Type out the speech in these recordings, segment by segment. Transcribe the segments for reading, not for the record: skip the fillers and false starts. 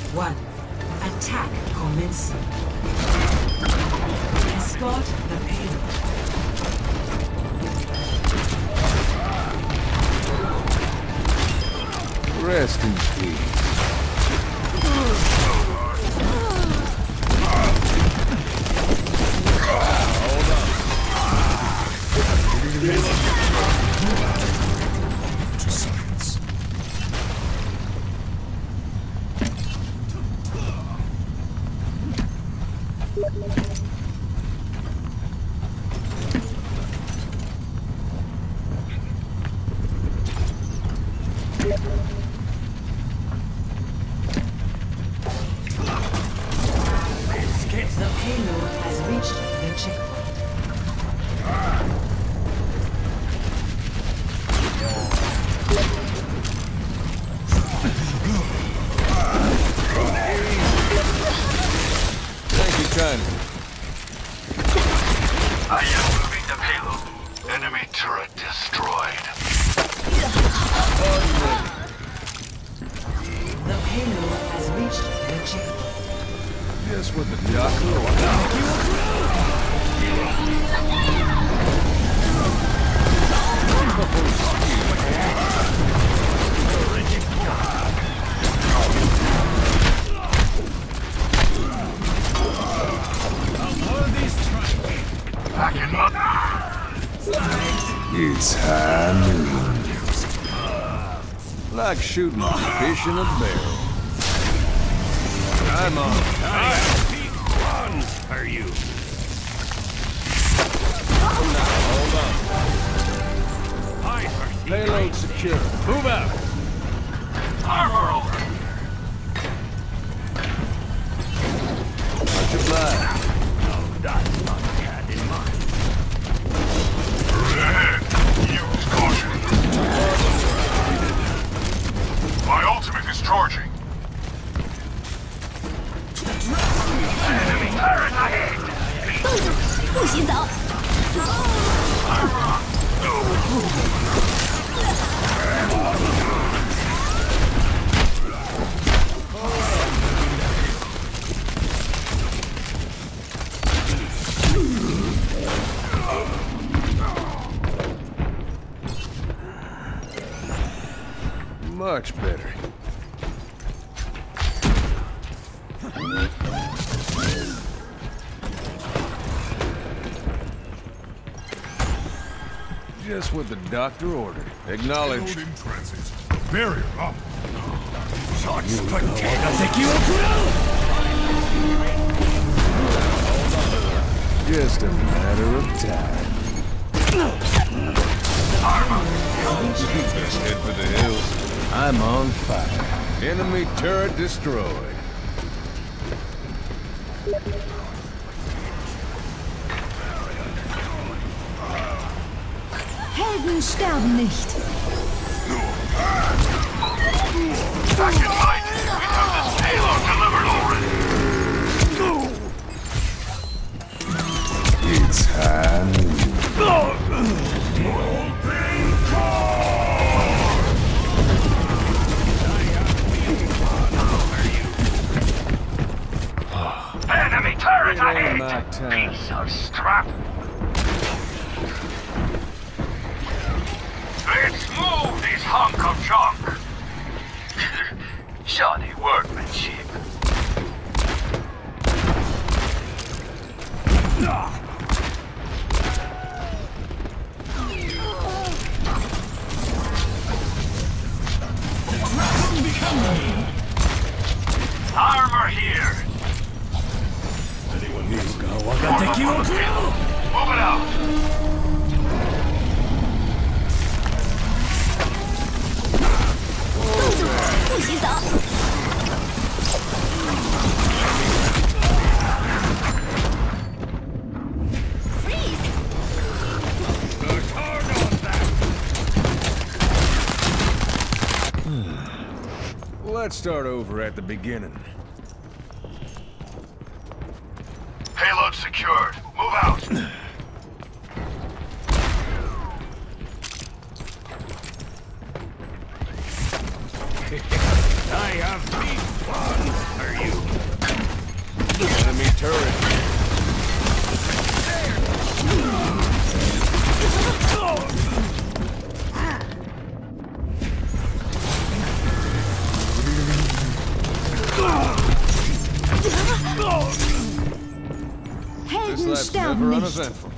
1. Attack commencing. Escort the payload. Rest in peace. To science. The payload has reached the checkpoint. Thank you kindly. I am moving the payload. Enemy turret destroyed. The payload has reached the checkpoint. Just what the doctor Back in my... It's high noon. Like shooting fish in a barrel. I'm on. Are you? Hold on. Payload secure. Move out. Armor over. Much obliged. That's not what I had in mind. Ahead. Use caution. My ultimate is charging. Enemy turret ahead. 不许走！ Much better. Just what the doctor ordered. Acknowledged. In transit. Barrier up. Shots Just a matter of time. Best head for the hills. I'm on fire. Enemy turret destroyed. Helden sterben nicht. Back in light. We have this payload delivered already. It's high noon. Enemy turret It ain't ahead. my time. Piece of scrap. Let's move this hunk of junk. Shoddy workmanship. Armor here. Anyone needs Move it out. Boozer, 不许走！ Let's start over at the beginning. Payload secured. Move out. I have big fun. slaughter you. Enemy turret. This Helden life's sterben never nicht. uneventful.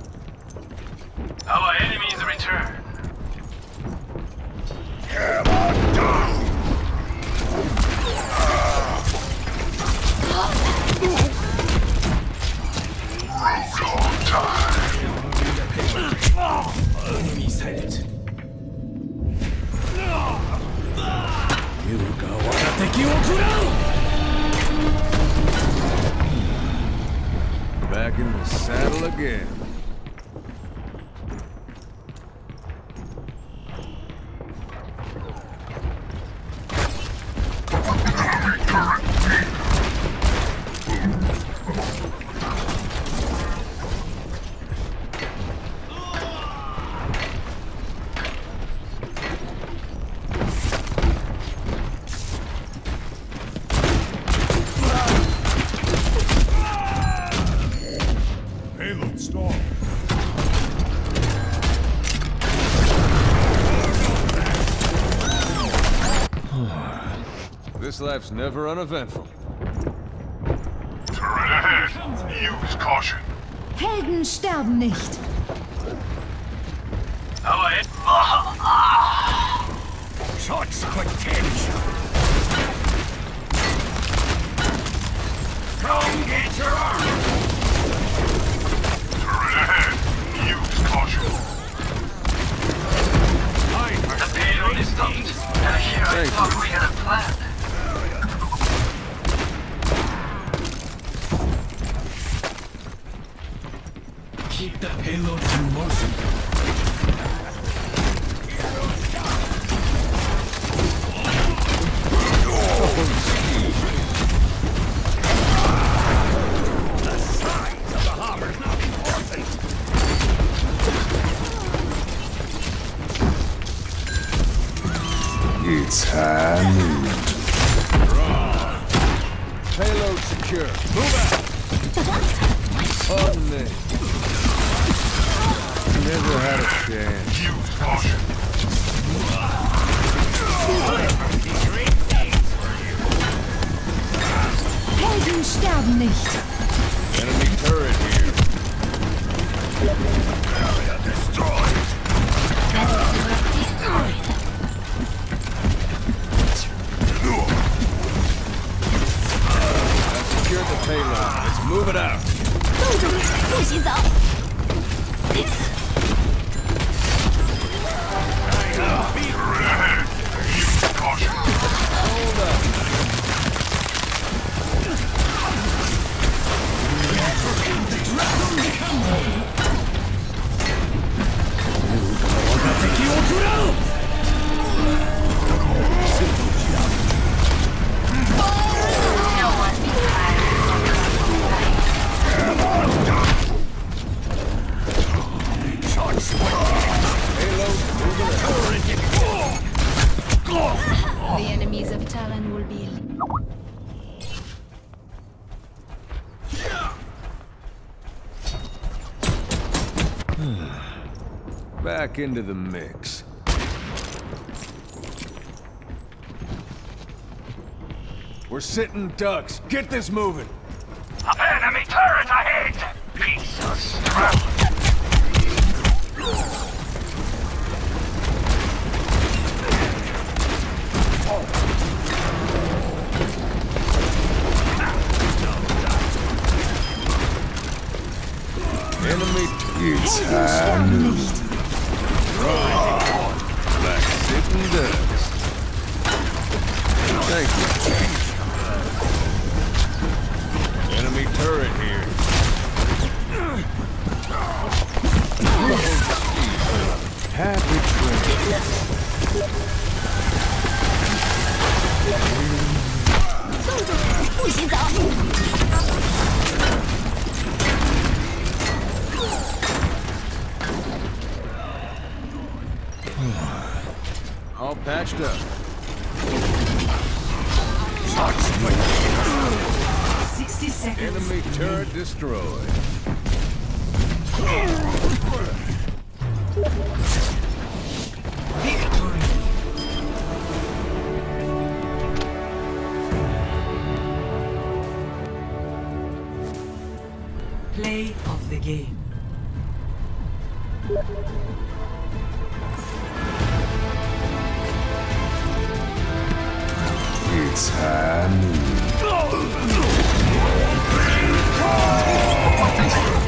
Our enemies return. Enemy sighted. 優雅は敵を食らう Back in the saddle again. Payload stalled. This life's never uneventful. Turret ahead. Use caution. Helden sterben nicht. Our Shots potential. Come get your armor. turret ahead. Use caution. The payload is stopped. And here I Thank thought we had a plan. Keep the payload in motion. The size of the hammer's not important. It's high noon. Payload secure. Move out! Pardon me. Never had a chance. Use caution. Helden sterben nicht. Enemy turret here. Area destroyed. I've secured the payload. Let's move it out. 洞主，不许走！ Turret ahead. Use caution. Hold up. Payload moving out. The enemies of Talon will be... Back into the mix. We're sitting ducks. Get this moving. Enemy turret ahead. Piece of scrap. Enemy. It's Helden sterben nicht. Like sitting ducks. Thank you. Enemy turret here. Happy trip. 洞主，不许走！ All patched up. Shots potential. 60 seconds. Enemy turret destroyed. Victory. Play of the game. It's high noon.